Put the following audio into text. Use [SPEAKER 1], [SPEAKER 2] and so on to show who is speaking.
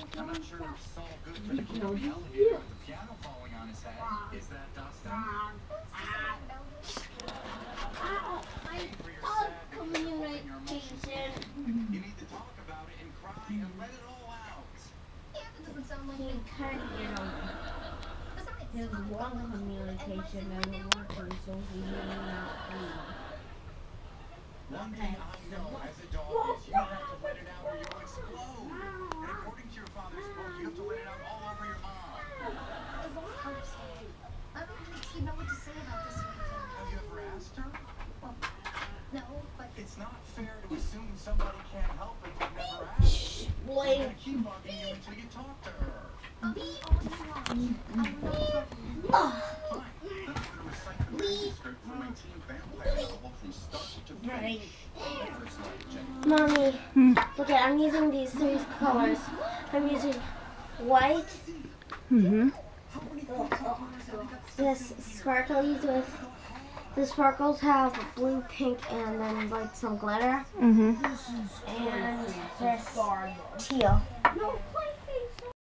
[SPEAKER 1] I'm not sure it's all good for the kid on the elevator with the piano falling on his head. Is that Dustin?
[SPEAKER 2] Communication.
[SPEAKER 1] You need to talk about it and cry and let it all out.
[SPEAKER 2] Yeah, that doesn't sound like he can, you know. There's one communication and one person he may not
[SPEAKER 1] One thing I know as a dog is you have to let it out or you'll explode. And according to your father's book, you have to let it out all over your mom.
[SPEAKER 2] I won't hurt her. I don't think she'd know what to say about this sort of thing.
[SPEAKER 1] Have you ever asked her?
[SPEAKER 2] Well, no, but
[SPEAKER 1] It's not fair to assume somebody can't help if they've never asked. You're
[SPEAKER 2] boy.
[SPEAKER 1] gonna keep bugging you until you talk to her.
[SPEAKER 2] Be all you want. I'm not talking to you.
[SPEAKER 1] Fine. Then I'm gonna recite the manuscript for my teen vampire novel from start to finish. First night, Jenny.
[SPEAKER 2] Mommy, look at, I'm using these three colors. I'm using white, this sparklies with, the sparkles have blue, pink, and then like some glitter, and this teal.